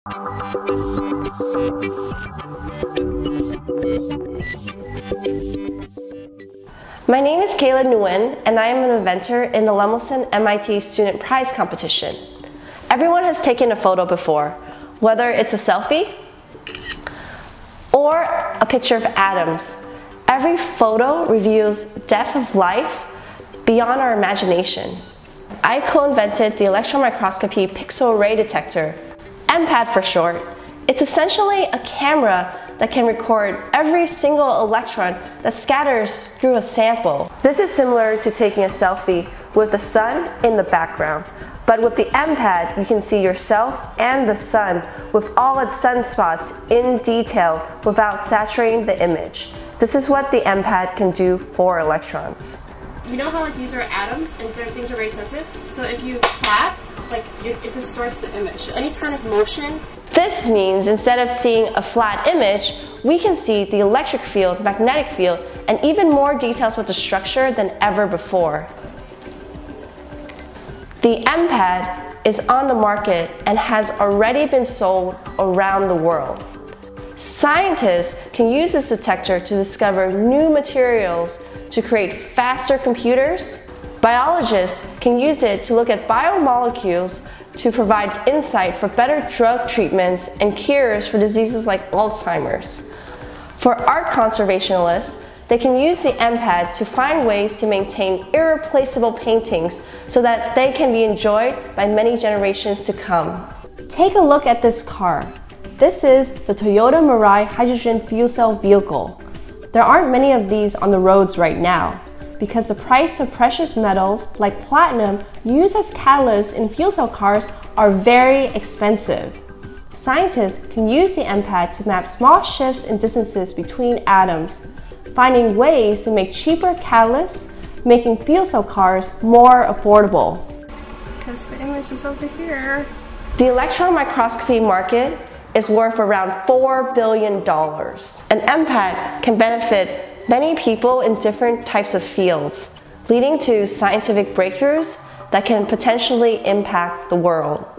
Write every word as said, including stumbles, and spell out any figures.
My name is Kayla Nguyen, and I am an inventor in the Lemelson-M I T Student Prize competition. Everyone has taken a photo before, whether it's a selfie or a picture of atoms. Every photo reveals depth of life beyond our imagination. I co-invented the electron microscopy pixel array detector, EMPAD for short. It's essentially a camera that can record every single electron that scatters through a sample. This is similar to taking a selfie with the sun in the background. But with the EMPAD, you can see yourself and the sun with all its sunspots in detail without saturating the image. This is what the EMPAD can do for electrons. You know how like these are atoms and things are very sensitive? So if you clap, like it, it distorts the image. So any kind of motion. This means instead of seeing a flat image, we can see the electric field, magnetic field, and even more details with the structure than ever before. The EMPAD is on the market and has already been sold around the world. Scientists can use this detector to discover new materials to create faster computers. Biologists can use it to look at biomolecules to provide insight for better drug treatments and cures for diseases like Alzheimer's. For art conservationists, they can use the EMPAD to find ways to maintain irreplaceable paintings so that they can be enjoyed by many generations to come. Take a look at this car. This is the Toyota Mirai hydrogen fuel cell vehicle. There aren't many of these on the roads right now because the price of precious metals like platinum used as catalysts in fuel cell cars are very expensive. Scientists can use the EMPAD to map small shifts in distances between atoms, finding ways to make cheaper catalysts, making fuel cell cars more affordable. Because the image is over here. The electron microscopy market is worth around four billion dollars. An EMPAD can benefit many people in different types of fields, leading to scientific breakthroughs that can potentially impact the world.